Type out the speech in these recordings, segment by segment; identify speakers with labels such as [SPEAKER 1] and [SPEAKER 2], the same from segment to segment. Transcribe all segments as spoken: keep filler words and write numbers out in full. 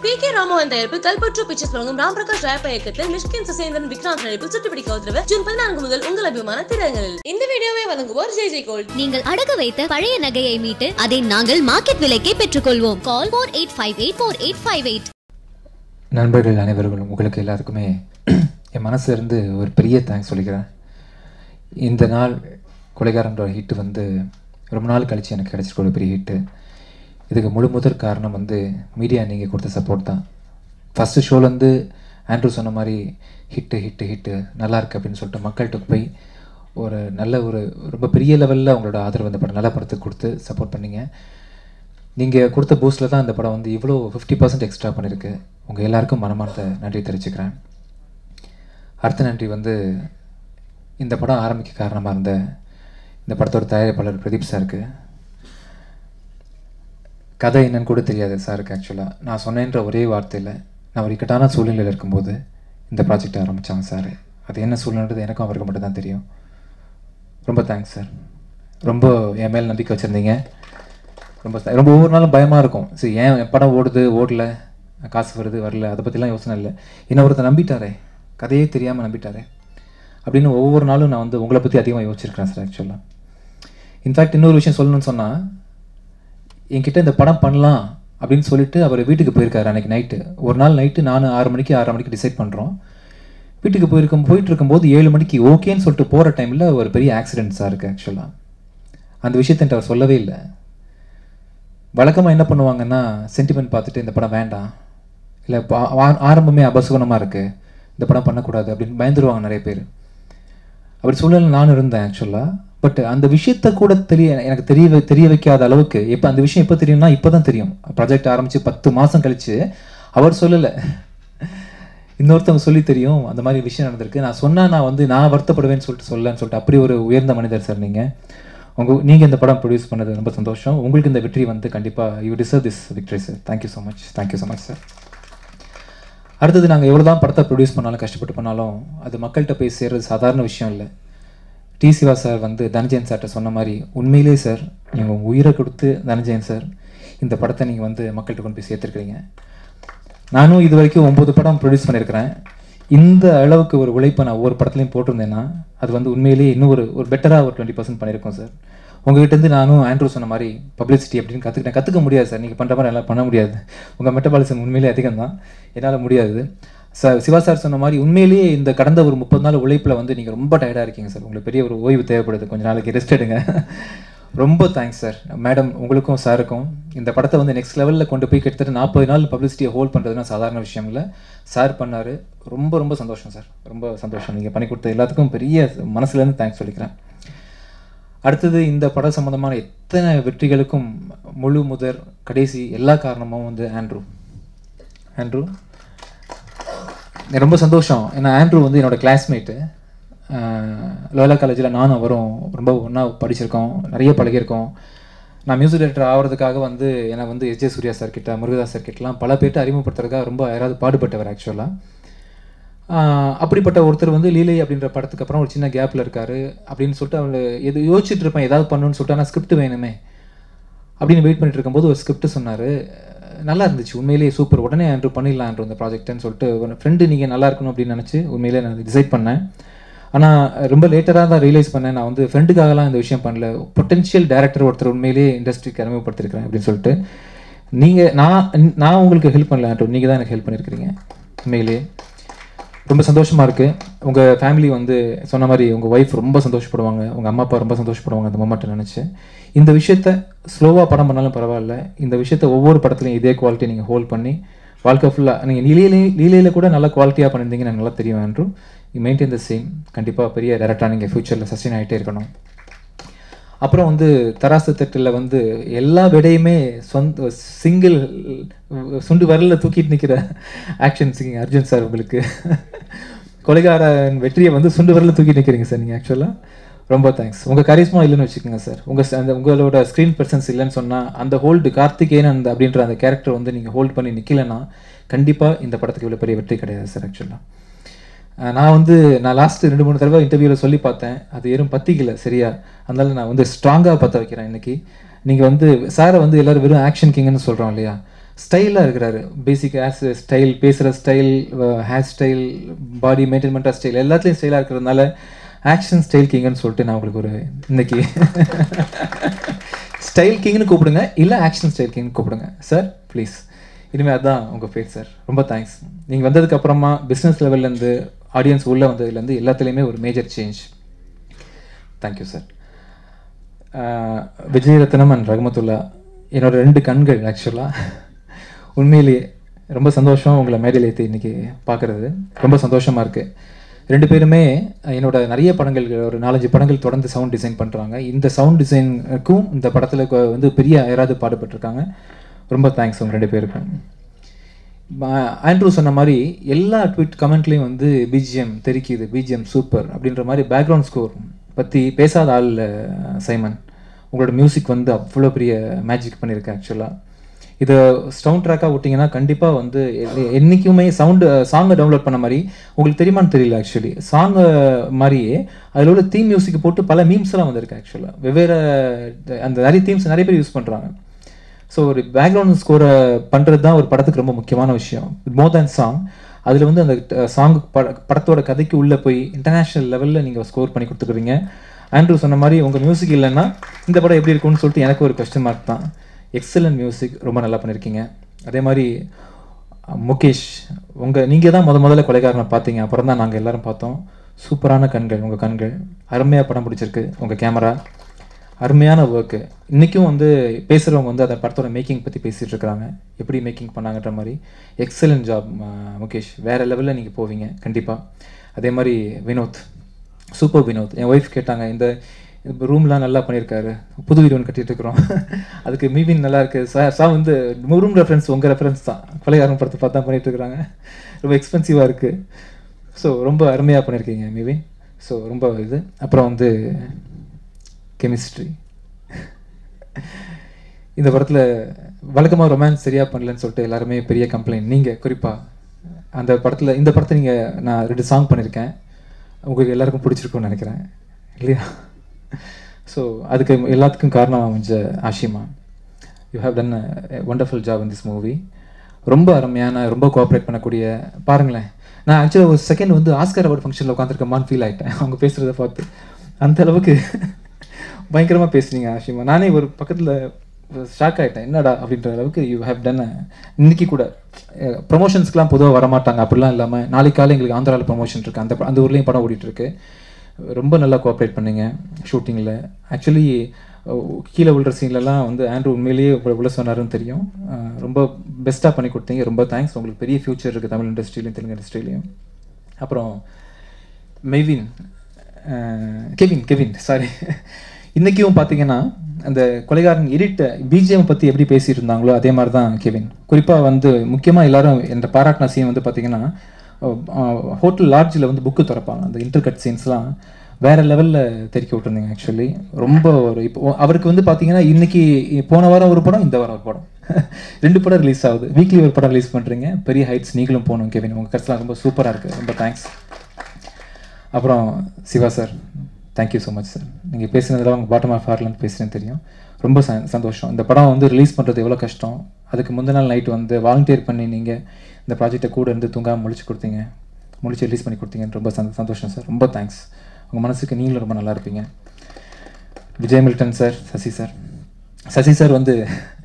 [SPEAKER 1] B K Ramohan தயாரிப்பு கல்பற்று pictures வழங்கும் ராம் பிரகாஷ் ராயப்ப இயக்கத்தில் மிஷ்கின் சசேந்திரன் விக்ராந்த் நடிப்பில் சுட்டுப்பிடிக்க உத்தரவு ஜூன் பதினான்கு முதல் உங்கள் அபிமான திரையரங்கில். இந்த வீடியோவை வழங்குவோர் ஜே ஜே கோல்ட்.
[SPEAKER 2] நீங்கள் அடகு வைத்த பழைய நகையை மீட்டு அதை நாங்கள் மார்க்கெட் விலைக்கே பெற்றுக்கொள்வோம். Call four eight five eight four eight five eight.
[SPEAKER 3] நண்பர்கள் அனைவர்களும் உங்களுக்கு எல்லாருக்குமே என் மனசுல இருந்து ஒரு பெரிய தேங்க்ஸ் சொல்லிக்கிறேன். இந்த நாள் கொலைகாரன்ற ஹிட்டு வந்து ரொம்ப நாள் கழிச்சு எனக்கு கிடைச்சிருக்க ஒரு பெரிய ஹிட்டு. இதுக்கு முழு முதற் காரணம் வந்து மீடியா நீங்கள் கொடுத்த சப்போர்ட் தான். ஃபஸ்ட்டு ஷோலேருந்து ஆண்ட்ரூ சொன்ன மாதிரி ஹிட்டு ஹிட்டு ஹிட்டு நல்லா இருக்குது அப்படின்னு சொல்லிட்டு மக்கள்கிட்ட போய் ஒரு நல்ல ஒரு ரொம்ப பெரிய லெவலில் அவங்களோட ஆதரவு அந்த படம் நல்ல படத்துக்கு கொடுத்து சப்போர்ட் பண்ணிங்க. நீங்கள் கொடுத்த பூஸ்டில் தான் இந்த படம் வந்து இவ்வளோ ஃபிஃப்டி பர்சன்ட் எக்ஸ்ட்ரா பண்ணியிருக்கு. உங்கள் எல்லாருக்கும் மனமார்ந்த நன்றி தெரிவிச்சுக்கிறேன். அடுத்த நன்றி வந்து இந்த படம் ஆரம்பிக்க காரணமாக இருந்த இந்த படத்தோட தயாரிப்பாளர் பிரதீப் சாருக்கு. கதை என்னன்னு கூட தெரியாது சாருக்கு. ஆக்சுவலாக நான் சொன்னேன்ற ஒரே வார்த்தையில் நான் ஒரு இக்கட்டான சூழ்நிலையில் இருக்கும்போது இந்த ப்ராஜெக்ட் ஆரம்பித்தாங்க சார். அது என்ன சூழ்நிலைன்றது எனக்கும் அவருக்கு மட்டும் தான் தெரியும். ரொம்ப தேங்க்ஸ் சார். ரொம்ப என் மேல் நம்பிக்கை வச்சுருந்தீங்க. ரொம்ப ரொம்ப ஒவ்வொரு நாளும் பயமாக இருக்கும். சரி, ஏன் என் படம் ஓடுது ஓடல, காசு வருது வரல, அதை பற்றிலாம் யோசனை இல்லை. என்ன ஒருத்தர் நம்பிட்டாரே, கதையே தெரியாமல் நம்பிட்டாரே அப்படின்னு ஒவ்வொரு நாளும் நான் வந்து உங்களை பற்றி அதிகமாக யோசிச்சிருக்கிறேன் சார். ஆக்சுவலாக இன்ஃபேக்ட் இன்னொரு விஷயம் சொல்லணும்னு சொன்னால், என்கிட்ட இந்த படம் பண்ணலாம் அப்படின்னு சொல்லிட்டு அவர் வீட்டுக்கு போயிருக்காரு அன்றைக்கி நைட்டு. ஒரு நாள் நைட்டு நான் ஆறு மணிக்கு ஆறரை மணிக்கு டிசைட் பண்ணுறோம். வீட்டுக்கு போயிருக்கும் போயிட்டு இருக்கும்போது ஏழு மணிக்கு ஓகேன்னு சொல்லிட்டு போகிற டைமில் ஒரு பெரிய ஆக்சிடென்ட்ஸாக இருக்குது. ஆக்சுவலாக அந்த விஷயத்தை அவர் சொல்லவே இல்லை. வழக்கமாக என்ன பண்ணுவாங்கன்னா, சென்டிமெண்ட் பார்த்துட்டு இந்த படம் வேண்டாம், இல்லை ஆரம்பமே அபசுகுணமாக இருக்குது, இந்த படம் பண்ணக்கூடாது அப்படின்னு பயந்துருவாங்க நிறைய பேர். அப்படி சூழ்நிலை நானும் இருந்தேன் ஆக்சுவலாக. பட் அந்த விஷயத்த கூட தெரிய எனக்கு தெரிய தெரிய வைக்காத அளவுக்கு எப்போ அந்த விஷயம் எப்போ தெரியும்னா இப்போ தான் தெரியும். ப்ராஜெக்ட் ஆரம்பித்து பத்து மாதம் கழித்து அவர் சொல்லலை, இன்னொருத்தவங்க சொல்லி தெரியும் அந்த மாதிரி விஷயம் நடந்திருக்கு. நான் சொன்னால் நான் வந்து நான் வருத்தப்படுவேன்னு சொல்லிட்டு சொல்லலன்னு சொல்லிட்டு அப்படி ஒரு உயர்ந்த மனிதர் சார் நீங்கள். உங்கள் நீங்கள் இந்த படம் ப்ரொடியூஸ் பண்ணது ரொம்ப சந்தோஷம். உங்களுக்கு இந்த வெற்றி வந்து கண்டிப்பாக you deserve this victory sir. Thank you so much. Thank you so much sir. அடுத்தது, நாங்கள் எவ்வளோ தான் படத்தை ப்ரொடியூஸ் பண்ணாலும் கஷ்டப்பட்டு பண்ணாலும் அது மக்கள்கிட்ட போய் சேர்றது சாதாரண விஷயம் இல்லை. டி சிவா சார் வந்து தனஞ்சயன் சார்கிட்ட சொன்ன மாதிரி, உண்மையிலே சார் நீங்கள் உயிரை கொடுத்து தனஞ்சயன் சார் இந்த படத்தை நீங்கள் வந்து மக்கள்கிட்ட கொண்டு போய் சேர்த்துருக்கிறீங்க. நானும் இது வரைக்கும் ஒம்பது படம் ப்ரொடியூஸ் பண்ணியிருக்கிறேன். இந்த அளவுக்கு ஒரு உழைப்பை நான் ஒவ்வொரு படத்துலையும் போட்டிருந்தேன்னா அது வந்து உண்மையிலேயே இன்னும் ஒரு ஒரு பெட்டராக ஒரு டுவெண்ட்டி பர்சன்ட் பண்ணியிருக்கோம் சார். உங்கள்கிட்டருந்து நானும் ஆண்ட்ரூ சொன்ன மாதிரி பப்ளிசிட்டி அப்படின்னு கற்றுக்கிட்டேன். கற்றுக்க முடியாது சார், நீங்கள் பண்ணுற மாதிரி எல்லாம் பண்ண முடியாது. உங்கள் மெட்டபாலிசம் உண்மையிலே அதிகம் தான், என்னால் முடியாது சார். சிவா சார் சொன்ன மாதிரி உண்மையிலேயே இந்த கடந்த ஒரு முப்பது நாள் உழைப்பில் வந்து நீங்கள் ரொம்ப டயர்டாக இருக்கீங்க சார். உங்களுக்கு பெரிய ஒரு ஓய்வு தேவைப்படுது, கொஞ்சம் நாளைக்கு ரெஸ்ட் எடுங்க. ரொம்ப தேங்க்ஸ் சார். மேடம் உங்களுக்கும் சாருக்கும் இந்த படத்தை வந்து நெக்ஸ்ட் லெவலில் கொண்டு போய் கிட்டத்தட்ட நாற்பது நாள் பப்ளிசிட்டியை ஹோல்ட் பண்ணுறதுனா சாதாரண விஷயம் இல்லை. சார் பண்ணார். ரொம்ப ரொம்ப சந்தோஷம் சார், ரொம்ப சந்தோஷம். நீங்கள் பண்ணி கொடுத்த எல்லாத்துக்கும் பெரிய மனசுலேருந்து தேங்க்ஸ் சொல்லிக்கிறேன். அடுத்தது, இந்த படம் சம்மந்தமான எத்தனை வெற்றிகளுக்கும் முழு முதற் கடைசி எல்லா காரணமும் வந்து ஆண்ட்ரூ. ஆண்ட்ரூ ரொம்ப சந்தோஷம். ஏன்னா ஆண்ட்ரூ வந்து என்னோடய கிளாஸ்மேட்டு. லோயலா காலேஜில் நானும் அவரும் ரொம்ப ஒன்றா படிச்சிருக்கோம், நிறைய பழகியிருக்கோம். நான் மியூசிக் டைரக்டர் ஆகிறதுக்காக வந்து என்னை வந்து எஸ் ஜே சூர்யா சார் கிட்ட, முருகதாஸ் சார் கிட்டலாம் பல பேர்ட்ட அறிமுகப்படுத்துறதுக்காக ரொம்ப யாராவது பாடுபட்டவர் ஆக்சுவலாக. அப்படிப்பட்ட ஒருத்தர் வந்து லீலை அப்படின்ற படத்துக்கு அப்புறம் ஒரு சின்ன கேப்பில் இருக்கார் அப்படின்னு சொல்லிட்டு அவங்க எது யோசிச்சுட்டு இருப்பேன், ஏதாவது பண்ணணும்னு சொல்லிட்டு. ஆனால் ஸ்கிரிப்ட் வேணுமே அப்படின்னு வெயிட் பண்ணிட்டு இருக்கும்போது ஒரு ஸ்கிரிப்ட் சொன்னார். நல்லா இருந்துச்சு, உண்மையிலேயே சூப்பர், உடனே ஆண்ட்ரூ பண்ணிடலான்ற இந்த ப்ராஜெக்ட்னு சொல்லிட்டு ஒரு ஃப்ரெண்டு நீங்கள் நல்லா இருக்கணும் அப்படின்னு நினச்சி உண்மையிலே நான் டிசைட் பண்ணேன். ஆனால் ரொம்ப லேட்டராக தான் ரியலைஸ் பண்ணேன், நான் வந்து ஃப்ரெண்டுக்காகலாம் இந்த விஷயம் பண்ணல, பொட்டென்ஷியல் டேரக்டர் ஒருத்தர் உண்மையிலேயே இண்டஸ்ட்ரிக்கு அறிமுகப்படுத்திருக்கிறேன் அப்படின்னு சொல்லிட்டு. நீங்கள் நான் நான் உங்களுக்கு ஹெல்ப் பண்ணல ஆண்ட்ரூ, நீங்கள் தான் எனக்கு ஹெல்ப் பண்ணியிருக்கிறீங்க. உண்மையிலேயே ரொம்ப சந்தோஷமாக இருக்குது. உங்கள் ஃபேமிலி வந்து சொன்ன மாதிரி உங்கள் ஒய்ஃப் ரொம்ப சந்தோஷப்படுவாங்க, உங்கள் அம்மா அப்பா ரொம்ப சந்தோஷப்படுவாங்க அந்த மொமெண்ட்டை நினச்சி. இந்த விஷயத்த ஸ்லோவாக படம் பண்ணாலும் பரவாயில்ல, இந்த விஷயத்த ஒவ்வொரு படத்துலையும் இதே குவாலிட்டி நீங்கள் ஹோல்ட் பண்ணி வாழ்க்கை ஃபுல்லாக நீங்கள் லீலையிலே லீலையில் கூட நல்லா குவாலிட்டியாக பண்ணியிருந்தீங்கன்னு எனக்கு நல்லா தெரியும் Andrew. You maintain the same. கண்டிப்பாக பெரிய டேரக்டராக நீங்கள் ஃப்யூச்சரில் சஸ்டெயின் ஆகிட்டே இருக்கணும். அப்புறம் வந்து தராசு தட்டில் வந்து எல்லா விடையுமே சொந்த சிங்கிள் சுண்டு வரலில் தூக்கிட்டு நிற்கிற ஆக்ஷன் சிங்கிங் அர்ஜுன் சார். உங்களுக்கு கொலைகாரன் வெற்றியை வந்து சுண்டு வரலில் தூக்கிட்டு நிற்கிறீங்க சார் நீங்கள். ஆக்சுவலாக ரொம்ப தேங்க்ஸ். உங்கள் கரிஸ்மா இல்லைன்னு வச்சுக்கோங்க சார், உங்கள் அந்த உங்களோட ஸ்க்ரீன் பர்சன்ஸ் இல்லைன்னு சொன்னால் அந்த ஹோல்டு கார்த்திகேயன் அந்த அப்படின்ற அந்த கேரக்டர் வந்து நீங்கள் ஹோல்ட் பண்ணி நிற்கலைன்னா கண்டிப்பாக இந்த படத்துக்கு இவ்வளோ பெரிய வெற்றி கிடையாது சார். ஆக்சுவலாக நான் வந்து நான் லாஸ்ட்டு ரெண்டு மூணு தடவை இன்டர்வியூவில் சொல்லி பார்த்தேன், அது எதுவும் பற்றிக்கல சரியா. அதனால நான் வந்து ஸ்ட்ராங்காக பற்ற வைக்கிறேன் இன்றைக்கி. நீங்கள் வந்து சாரை வந்து எல்லோரும் வெறும் ஆக்ஷன் கிங்னு சொல்கிறோம் இல்லையா, ஸ்டைலாக இருக்கிறாரு. பேசிக் ஹேர் ஸ்டைல், பேசுகிற style, hair style, body maintain பண்ணுற ஸ்டைல், எல்லாத்துலேயும் ஸ்டைலாக இருக்கிறதுனால ஆக்ஷன் ஸ்டைல் கிங்னு சொல்லிட்டு நான் உங்களுக்கு ஒரு இன்னைக்கு ஸ்டைல் கிங்னு கூப்பிடுங்க, இல்லை ஆக்ஷன் ஸ்டைல் கிங்னு கூப்பிடுங்க சார் ப்ளீஸ். இனிமேல் அதுதான் உங்கள் பேர் சார். ரொம்ப தேங்க்ஸ். நீங்கள் வந்ததுக்கப்புறமா பிஸ்னஸ் லெவல்லேருந்து ஆடியன்ஸ் உள்ளே வந்ததுலேருந்து எல்லாத்துலேயுமே ஒரு major change. Thank you sir. Vijayarathnam and Rahmathulla என்னோட ரெண்டு கண்கள். ஆக்சுவலாக உண்மையிலேயே ரொம்ப சந்தோஷம் உங்களை மேடையில் ஏற்றி இன்றைக்கி பார்க்குறது. ரொம்ப சந்தோஷமாக இருக்குது. ரெண்டு பேருமே என்னோட நிறைய படங்கள், ஒரு நாலஞ்சு படங்கள் தொடர்ந்து சவுண்ட் டிசைன் பண்ணுறாங்க. இந்த சவுண்ட் டிசைனுக்கும் இந்த படத்தில் வந்து பெரிய யாராவது பாடுபட்டிருக்காங்க. ரொம்ப தேங்க்ஸ் உங்கள் ரெண்டு பேருக்கும். ஆண்ட்ரூ சொன்ன மாதிரி எல்லா ட்வீட் கமெண்ட்லேயும் வந்து பிஜிஎம் தெரிக்குது, பிஜிஎம் சூப்பர் அப்படின்ற மாதிரி பேக்ரவுண்ட் ஸ்கோர் பற்றி பேசாத ஆள் சைமன். உங்களோட மியூசிக் வந்து அவ்வளோ பெரிய மேஜிக் பண்ணியிருக்கேன். ஆக்சுவலாக இதை சவுண்ட் ட்ராக்காக விட்டிங்கன்னா கண்டிப்பாக வந்து என்றைக்குமே சவுண்டு சாங்கை டவுன்லோட் பண்ண மாதிரி உங்களுக்கு தெரியுமான்னு தெரியல. ஆக்சுவலி சாங்கை மாதிரியே அதில் உள்ள தீம் மியூசிக் போட்டு பல மீம்ஸ் எல்லாம் வந்திருக்கு. ஆக்சுவலாக வெவ்வேறு அந்த நிறைய தீம்ஸ் நிறைய பேர் யூஸ் பண்ணுறாங்க. ஸோ ஒரு பேக்ரவுண்ட் ஸ்கோரை பண்ணுறது தான் ஒரு படத்துக்கு ரொம்ப முக்கியமான விஷயம். மோர் தேன் சாங், அதில் வந்து அந்த சாங் பட படத்தோட கதைக்கு உள்ளே போய் இன்டர்நேஷ்னல் லெவலில் நீங்கள் ஸ்கோர் பண்ணி கொடுத்துருக்கீங்க. ஆண்ட்ரூ சொன்ன மாதிரி உங்கள் மியூசிக் இல்லைன்னா இந்த படம் எப்படி இருக்கும்னு சொல்லிட்டு எனக்கு ஒரு கொஸ்டின் மார்க் தான். எக்ஸலன்ட் மியூசிக், ரொம்ப நல்லா பண்ணியிருக்கீங்க. அதே மாதிரி முகேஷ், உங்கள் நீங்கள் தான் முத முதல்ல கொலைகாரனை பார்த்தீங்க, அப்புறம் தான் நாங்கள் எல்லோரும் பார்த்தோம். சூப்பரான கண்கள் உங்கள் கண்கள், அருமையாக படம் பிடிச்சிருக்கு. உங்கள் கேமரா அருமையான ஒர்க்கு. இன்றைக்கும் வந்து பேசுகிறவங்க வந்து அந்த படத்தோட மேக்கிங் பற்றி பேசிகிட்டு இருக்கிறாங்க, எப்படி மேக்கிங் பண்ணாங்கன்ற மாதிரி. எக்ஸலன்ட் ஜாப் முகேஷ், வேறு லெவலில் நீங்கள் போவீங்க கண்டிப்பாக. அதே மாதிரி வினோத், சூப்பர் வினோத். என் ஒய்ஃப் கேட்டாங்க, இந்த ரூம்லாம் நல்லா பண்ணியிருக்காரு, புது வீடு ஒன்று கட்டிகிட்டு இருக்கிறோம், அதுக்கு மீவின் நல்லா இருக்குது சார். சார் வந்து ரூம் ரெஃபரன்ஸ் உங்கள் ரெஃபரன்ஸ் தான், கொலைகாரன் படத்தை பார்த்து தான் பண்ணிகிட்டு இருக்கிறாங்க. ரொம்ப எக்ஸ்பென்சிவாக இருக்குது. ஸோ ரொம்ப அருமையாக பண்ணியிருக்கீங்க மீவின். ஸோ ரொம்ப இது. அப்புறம் வந்து கெமிஸ்ட்ரி, இந்த படத்தில் வழக்கமாக ரொமான்ஸ் சரியாக பண்ணலன்னு சொல்லிட்டு எல்லாருமே பெரிய கம்ப்ளைண்ட். நீங்கள் குறிப்பாக அந்த படத்தில், இந்த படத்தை நீங்கள் நான் ரெண்டு சாங் பண்ணியிருக்கேன், உங்களுக்கு எல்லாருக்கும் பிடிச்சிருக்குன்னு நினைக்கிறேன் இல்லையா? ஸோ அதுக்கு எல்லாத்துக்கும் காரணம் அமைஞ்ச Ashima. You have done a wonderful job in this movie. ரொம்ப அருமையான, ரொம்ப கோஆப்ரேட் பண்ணக்கூடிய. பாருங்களேன், நான் ஆக்சுவலாக ஒரு செகண்ட் வந்து ஆஸ்கர் அவார்டு ஃபங்க்ஷனில் உட்காந்துருக்கமான்னு ஃபீல் ஆகிட்டேன் அவங்க பேசுகிறத பார்த்து. அந்த அளவுக்கு பயங்கரமாக பேசுனீங்க ஆஷிமா. நானே ஒரு பக்கத்தில் ஷாக் ஆகிட்டேன், என்னடா அப்படின்ற அளவுக்கு யூ ஹேவ் டன். இன்னைக்கு கூட ப்ரொமோஷன்ஸ்க்கெலாம் பொதுவாக வரமாட்டாங்க, அப்படிலாம் இல்லாமல் நாளைக்கு காலை எங்களுக்கு ஆந்திராவில் ப்ரொமோஷன் இருக்குது, அந்த அந்த ஊர்லேயும் படம் ஓடிட்டுருக்கு. ரொம்ப நல்லா கோஆப்ரேட் பண்ணிங்க ஷூட்டிங்கில். ஆக்சுவலி கீழே விழுற சீன்லலாம் வந்து ஆண்ட்ரூ உண்மையிலேயே உங்களை உள்ள சொன்னாருன்னு தெரியும். ரொம்ப பெஸ்ட்டாக பண்ணி கொடுத்தீங்க. ரொம்ப தேங்க்ஸ். உங்களுக்கு பெரிய ஃப்யூச்சர் இருக்குது தமிழ் இண்டஸ்ட்ரியிலையும் தெலுங்கு இண்டஸ்ட்ரியிலையும். அப்புறம் மெய்வின், கெவின் கெவின் சாரி இன்றைக்கும் பார்த்தீங்கன்னா அந்த கொலைகாரன் எடிட்டை பிஜிஎம் பற்றி எப்படி பேசிகிட்டு இருந்தாங்களோ அதே மாதிரி தான் கெவின். குறிப்பாக வந்து முக்கியமாக எல்லாரும் என்ற பாராட்டின சீன் வந்து பார்த்தீங்கன்னா, ஹோட்டல் லாட்ஜில் வந்து புக்கு திறப்பாங்க, அந்த இன்டர்கட் சீன்ஸ்லாம் வேறு லெவலில் தெரிக்க விட்டுருந்தீங்க. ஆக்சுவலி ரொம்ப ஒரு இப்போ அவருக்கு வந்து பார்த்தீங்கன்னா இன்றைக்கி போன வாரம் ஒரு படம், இந்த வாரம் ஒரு படம், ரெண்டு படம் ரிலீஸ் ஆகுது. வீக்லி ஒரு படம் ரிலீஸ் பண்ணுறீங்க. பெரிய ஹைட்ஸ் நீங்களும் போகணும் கெவின். உங்கள் கருத்துலாம் ரொம்ப சூப்பராக இருக்குது. ரொம்ப தேங்க்ஸ். அப்புறம் Siva sir, thank you so much sir. நீங்கள் பேசுனதில் உங்கள் பாட்டம் ஆஃப் ஹார்ட்லேருந்து பேசுகிறேன்னு தெரியும். ரொம்ப ச சந்தோஷம். இந்த படம் வந்து ரிலீஸ் பண்ணுறது எவ்வளோ கஷ்டம். அதுக்கு முந்தின நாள் நைட்டு வந்து வாலண்டியர் பண்ணி நீங்கள் இந்த ப்ராஜெக்டை கூட இருந்து தூங்காமல் முடிச்சு கொடுத்தீங்க, முடிச்சு ரிலீஸ் பண்ணி கொடுத்தீங்கன்னு ரொம்ப சந்த சந்தோஷம் சார். ரொம்ப தேங்க்ஸ். உங்கள் மனசுக்கு நீங்களும் ரொம்ப நல்லா இருப்பீங்க. Vijay Milton sir, Sasi sir. Sasi sir வந்து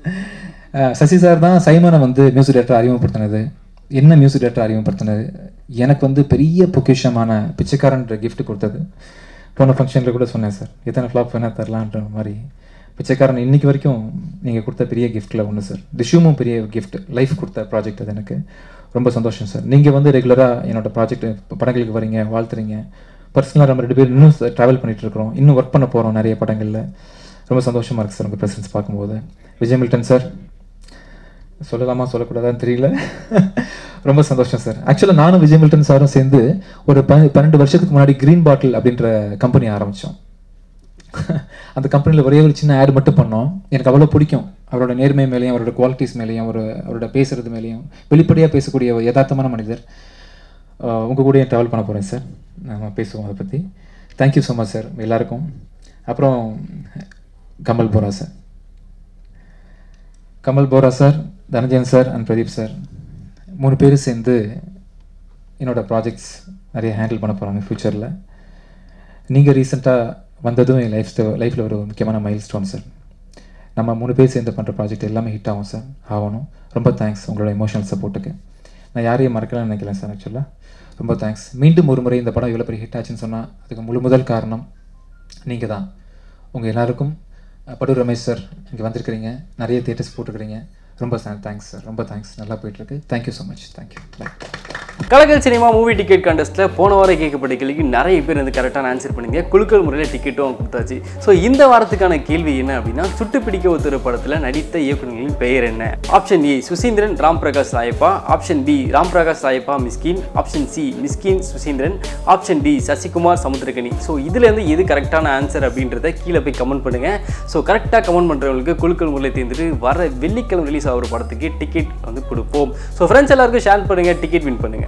[SPEAKER 3] சசி சார் தான் சைமனை வந்து மியூசிக் டைரக்டர் அறிமுகப்படுத்தினது. என்ன மியூசிக் டைரக்டர் அறிமுகப்படுத்தினது, எனக்கு வந்து பெரிய பொக்கிஷமான பிச்சைக்காரன்ற கிஃப்ட் கொடுத்தது. போன ஃபங்க்ஷனில் கூட சொன்னேன் சார், எத்தனை ஃப்ளாப் வேணால் தரலான்ற மாதிரி. பிச்சைக்காரன் இன்றைக்கி வரைக்கும் நீங்கள் கொடுத்த பெரிய கிஃப்ட்டில் ஒன்று சார். டிஷ்யூமும் பெரிய கிஃப்ட், லைஃப் கொடுத்த ப்ராஜெக்ட் அது. எனக்கு ரொம்ப சந்தோஷம் சார். நீங்கள் வந்து ரெகுலராக என்னோடய ப்ராஜெக்ட் படங்களுக்கு வரீங்க, வாழ்த்துறீங்க. பர்சனலாக நம்ம ரெண்டு பேர் இன்னும் ட்ராவல் பண்ணிகிட்ருக்கிறோம், இன்னும் ஒர்க் பண்ண போகிறோம் நிறைய படங்களில். ரொம்ப சந்தோஷமாக இருக்குது சார் உங்கள் ப்ரெசன்ஸ் பார்க்கும்போது. விஜய் மில்டன் சார், சொல்லலாமா சொல்லக்கூடாதான்னு தெரியல, ரொம்ப சந்தோஷம் சார். ஆக்சுவலாக நானும் விஜய் மில்டன் சாரும் சேர்ந்து ஒரு ப பன்னெண்டு வருஷத்துக்கு முன்னாடி க்ரீன் பாட்டில் அப்படின்ற கம்பெனி ஆரம்பித்தோம். அந்த கம்பெனியில் ஒரே ஒரு சின்ன ஆட் மட்டும் பண்ணோம். எனக்கு அவ்வளோ பிடிக்கும் அவரோட நேர்மை மேலேயும், அவரோட குவாலிட்டிஸ் மேலேயும், ஒரு அவரோட பேசுகிறது மேலேயும். வெளிப்படையாக பேசக்கூடிய யதார்த்தமான மனிதர். உங்கள் கூட ட்ராவல் பண்ண போகிறேன் சார், நம்ம பேசுவோம் அதை பற்றி. தேங்க்யூ ஸோ மச் சார் எல்லாருக்கும். அப்புறம் Kamal Bohra sir. Kamal Bohra sir Dhananjayan sir and Pradeep sir மூணு பேரும் சேர்ந்து என்னோடய ப்ராஜெக்ட்ஸ் நிறைய ஹேண்டில் பண்ண போகிறாங்க ஃப்யூச்சரில். நீங்கள் ரீசெண்டாக வந்ததும் என் லைஃப் லைஃப்பில் ஒரு முக்கியமான மைல் ஸ்டோன் சார். நம்ம மூணு பேர் சேர்ந்து பண்ணுற ப்ராஜெக்ட் எல்லாமே ஹிட் ஆகும் சார், ஆகணும். ரொம்ப தேங்க்ஸ் உங்களோட எமோஷனல் சப்போர்ட்டுக்கு. நான் யாரையும் மறக்கலாம்னு நினைக்கிறேன் சார். ஆக்சுவலாக ரொம்ப தேங்க்ஸ். மீண்டும் ஒரு முறை இந்த படம் இவ்வளோ பெரிய ஹிட் ஆச்சுன்னு சொன்னால் அதுக்கு முழு முதல் காரணம் நீங்கள் தான். உங்கள் எல்லாருக்கும் படூர் ரமேஷ் சார் இங்கே வந்திருக்கிறீங்க, நிறைய தியேட்டர்ஸ் போட்டுருக்கிறீங்க. ரொம்ப தேங்க்ஸ் சார், ரொம்ப தேங்க்ஸ். நல்லா போயிட்டுருக்கு. Thank you so much. Thank you. Bye.
[SPEAKER 4] Kalakkal cinema movie ticket கண்டஸ்ட்டில் போன வாரம் கேட்கப்பட்ட கேள்விக்கு நிறைய பேர் வந்து கரெக்டான ஆன்சர் பண்ணிங்க. குலுக்கல் முறையில் டிக்கெட்டும் கொடுத்தாச்சு. ஸோ இந்த வாரத்துக்கான கேள்வி என்ன அப்படின்னா, சுட்டு பிடிக்க ஒரு படத்தில் நடித்த இயக்குநர்களின் பெயர் என்ன? Option A Suseenthiran Ram Prakash Rayappa, option B Ram Prakash Rayappa Mysskin, option C Mysskin Suseenthiran, option D Sasikumar Samuthirakani. So இதுலேருந்து எது கரெக்டான ஆன்சர் அப்படின்றத கீழே போய் கமெண்ட் பண்ணுங்கள். ஸோ கரெக்டாக கமெண்ட் பண்ணுறவங்களுக்கு குலுக்கல் முறையில் தேர்ந்துட்டு வர வெள்ளிக்கிழமை ரிலீஸ் ஆகிற படத்துக்கு டிக்கெட் வந்து கொடுப்போம். ஸோ ஃப்ரெண்ட்ஸ் எல்லாருக்கும் ஷேர் பண்ணுங்கள், டிக்கெட் வின் பண்ணுங்கள்.